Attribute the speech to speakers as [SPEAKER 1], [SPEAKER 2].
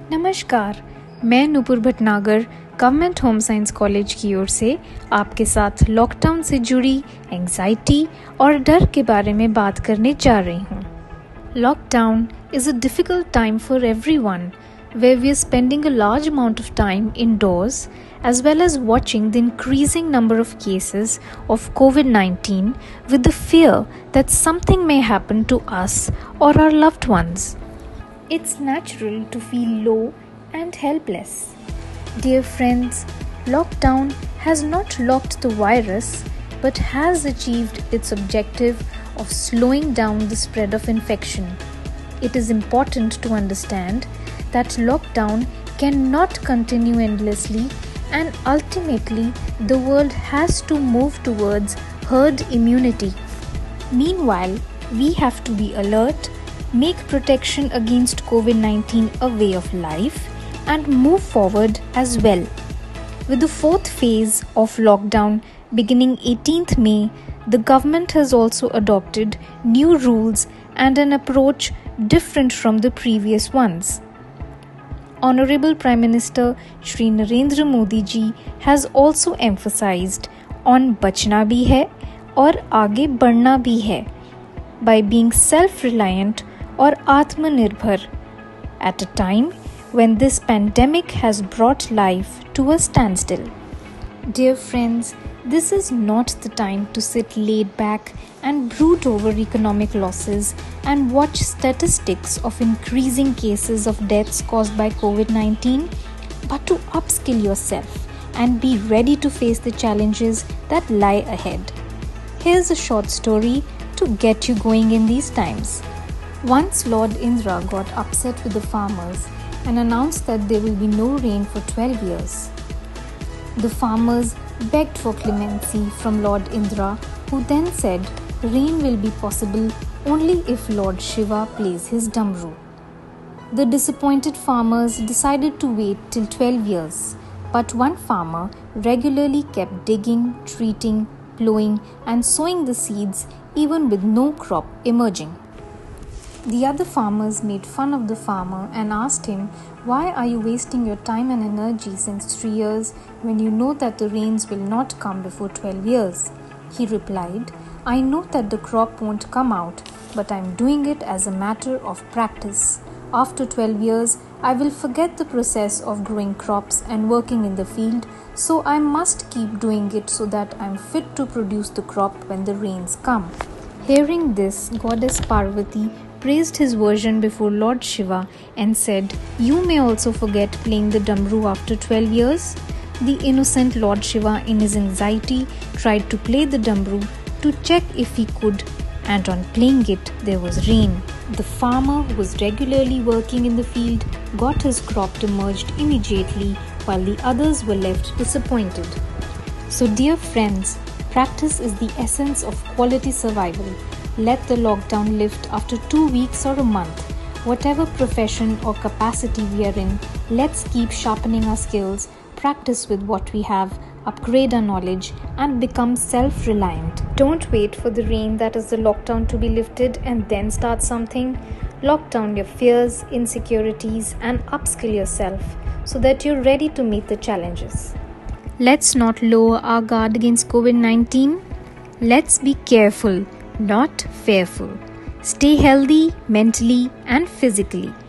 [SPEAKER 1] नमस्कार, मैं Nupur Bhatnagar government home science college की ओर से आपके साथ लॉकडाउन से जुड़ी एंजाइटी और डर के बारे में बात करने जा रही हूँ। Lockdown is a difficult time for everyone, where we are spending a large amount of time indoors as well as watching the increasing number of cases of COVID-19 with the fear that something may happen to us or our loved ones. It's natural to feel low and helpless. Dear friends, lockdown has not locked the virus but has achieved its objective of slowing down the spread of infection. It is important to understand that lockdown cannot continue endlessly and ultimately the world has to move towards herd immunity. Meanwhile, we have to be alert, make protection against COVID-19 a way of life, and move forward as well. With the fourth phase of lockdown beginning 18th May, the government has also adopted new rules and an approach different from the previous ones. Honorable Prime Minister Shri Narendra Modi ji has also emphasized on bachna bhi hai aur aage badhna bhi hai by being self-reliant or Atmanirbhar at a time when this pandemic has brought life to a standstill. Dear friends, this is not the time to sit laid back and brood over economic losses and watch statistics of increasing cases of deaths caused by COVID-19, but to upskill yourself and be ready to face the challenges that lie ahead. Here's a short story to get you going in these times. Once Lord Indra got upset with the farmers and announced that there will be no rain for 12 years. The farmers begged for clemency from Lord Indra, who then said rain will be possible only if Lord Shiva plays his Damru. The disappointed farmers decided to wait till 12 years, but one farmer regularly kept digging, treating, plowing and sowing the seeds even with no crop emerging. The other farmers made fun of the farmer and asked him, "Why are you wasting your time and energy since 3 years when you know that the rains will not come before 12 years? He replied, "I know that the crop won't come out, but I'm doing it as a matter of practice. After 12 years, I will forget the process of growing crops and working in the field, so I must keep doing it so that I'm fit to produce the crop when the rains come." Hearing this, Goddess Parvati praised his version before Lord Shiva and said, "You may also forget playing the Damru after 12 years." The innocent Lord Shiva, in his anxiety, tried to play the Damru to check if he could, and on playing it, there was rain. The farmer, who was regularly working in the field, got his crop emerged immediately, while the others were left disappointed. So, dear friends, practice is the essence of quality survival. Let the lockdown lift after 2 weeks or a month. Whatever profession or capacity we are in, let's keep sharpening our skills, practice with what we have, upgrade our knowledge, and become self-reliant. Don't wait for the rain, that is the lockdown, to be lifted and then start something. Lock down your fears, insecurities, and upskill yourself so that you're ready to meet the challenges. Let's not lower our guard against COVID-19. Let's be careful, not fearful. Stay healthy mentally and physically.